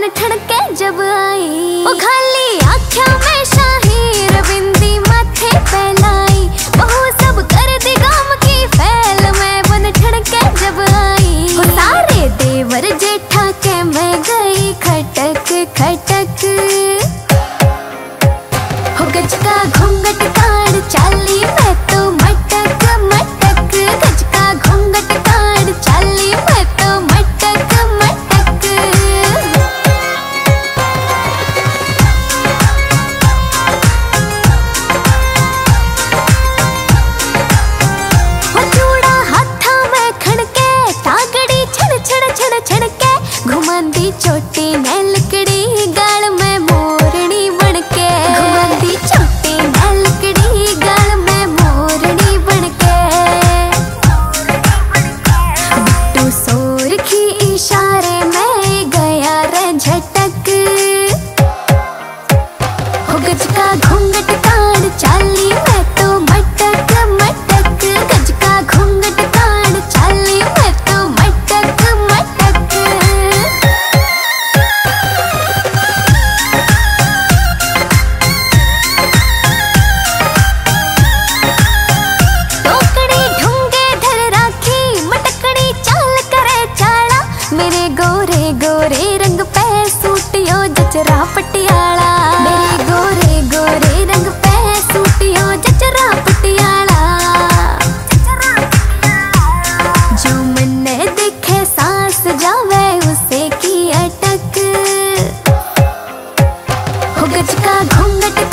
ठड़के जब आई। ओ खाली आँखों में शाहीर बिंदी माथे पे लाई, बहू सब कर दी गाम की फैल मैं बन ठड़के जब आई। ओ सारे देवर जेठा के मैं गई खटक खटक, हो गज का घूंघट काढ़ चाली मैं तो मटक मटक, गज का घूंघट काढ़ चाली मैं तो मटक मटक। हो चूड़ा हाथा में खड़के, तागड़ी छड़ छड़ छड़ छड़के, घुमांदी चोटी ने लकड़ी गाल में मोरनी बनके, घुमांदी चोटी ने लकड़ी गाल में मोरनी बनके। बिट्टू सोर की इशारे में गया रे झटक, हो गज का घूंघट काढ़ चाली मैं तो मटक मटक, गज का घूंघट काढ़ चाली मैं तो मटक मटक। टोकड़ी ढूंगे धर राखी, मटकड़ी चाल करे चाला, मेरे गोरे गोरे रंग पे सूटियो जचरा पटियाला, मेरे गोरे गोरे रंग पे सूटियो जचरा पटियाला। जो मन्ने देखे सांस जावे उसे की अटक, हो गज का घूंघट